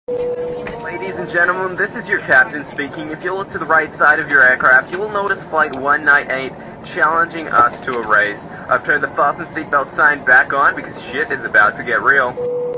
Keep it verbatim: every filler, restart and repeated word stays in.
Ladies and gentlemen, this is your captain speaking. If you look to the right side of your aircraft, you will notice Flight one ninety-eight challenging us to a race. I've turned the fasten seatbelt sign back on because shit is about to get real.